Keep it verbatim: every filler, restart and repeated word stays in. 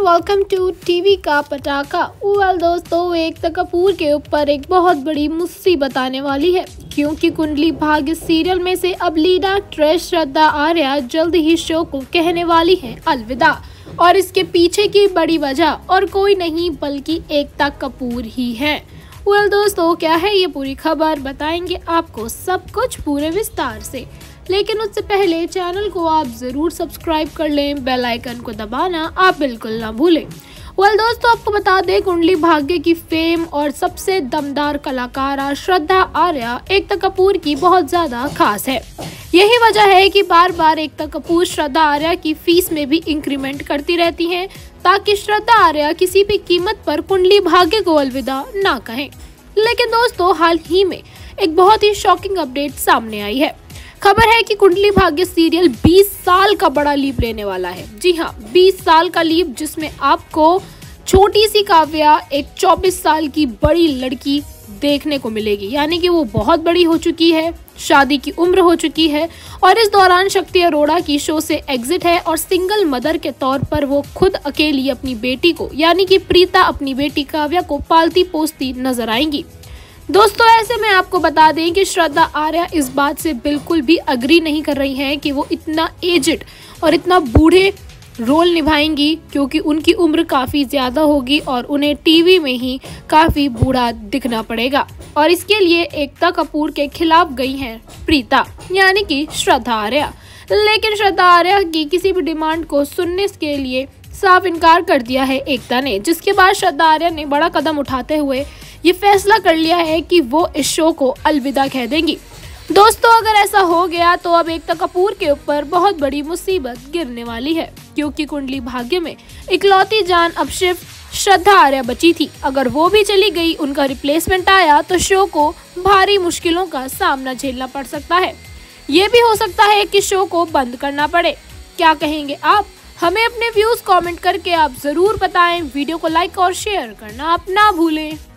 Welcome to TV का पटाखा। Well दोस्तों, एकता कपूर के ऊपर एक बहुत बड़ी मुसीबत आने वाली है, क्योंकि कुंडली भाग्य सीरियल में से अब लीड एक्ट्रेस श्रद्धा आर्या जल्द ही शो को कहने वाली है अलविदा। और इसके पीछे की बड़ी वजह और कोई नहीं बल्कि एकता कपूर ही है। वेल दोस्तों, क्या है ये पूरी खबर, बताएंगे आपको सब कुछ पूरे विस्तार से। लेकिन उससे पहले चैनल को आप जरूर सब्सक्राइब कर लें, बेल आइकन को दबाना आप बिल्कुल ना भूलें। वेल दोस्तों, आपको बता दें कुंडली भाग्य की फेम और सबसे दमदार कलाकारा श्रद्धा आर्या एकता कपूर की बहुत ज्यादा खास है। यही वजह है कि बार बार एकता कपूर श्रद्धा आर्या की फीस में भी इंक्रीमेंट करती रहती हैं, ताकि श्रद्धा आर्या किसी भी कीमत पर कुंडली भाग्य को अलविदा ना कहें। लेकिन दोस्तों, हाल ही में एक बहुत ही शॉकिंग अपडेट सामने आई है। खबर है कि कुंडली भाग्य सीरियल बीस साल का बड़ा लीप लेने वाला है। जी हाँ, बीस साल का लीप, जिसमें आपको छोटी सी काव्या एक चौबीस साल की बड़ी लड़की देखने को मिलेगी। यानी कि वो बहुत बड़ी हो चुकी है, शादी की उम्र हो चुकी है और इस दौरान शक्ति अरोड़ा की शो से एग्जिट है और सिंगल मदर के तौर पर वो खुद अकेली अपनी बेटी को, यानी कि प्रीता अपनी बेटी काव्या को पालती पोसती नजर आएंगी। दोस्तों, ऐसे में आपको बता दें कि श्रद्धा आर्या इस बात से बिल्कुल भी अग्री नहीं कर रही हैं कि वो इतना एजेड और इतना बूढ़े रोल निभाएंगी, क्योंकि उनकी उम्र काफ़ी ज़्यादा होगी और उन्हें टीवी में ही काफ़ी बूढ़ा दिखना पड़ेगा। और इसके लिए एकता कपूर के खिलाफ गई हैं प्रीता, यानी कि श्रद्धा आर्या। लेकिन श्रद्धा आर्या की किसी भी डिमांड को सुनने के लिए साफ इनकार कर दिया है एकता ने, जिसके बाद श्रद्धा आर्या ने बड़ा कदम उठाते हुए ये फैसला कर लिया है कि वो इस शो को अलविदा कह देंगी। दोस्तों, अगर ऐसा हो गया तो अब एकता कपूर के ऊपर बहुत बड़ी मुसीबत गिरने वाली है, क्योंकि कुंडली भाग्य में इकलौती जान अब सिर्फ श्रद्धा आर्या बची थी। अगर वो भी चली गई, उनका रिप्लेसमेंट आया, तो शो को भारी मुश्किलों का सामना झेलना पड़ सकता है। ये भी हो सकता है कि शो को बंद करना पड़े। क्या कहेंगे आप? हमें अपने व्यूज कमेंट करके आप जरूर बताएं। वीडियो को लाइक और शेयर करना आप ना भूलें।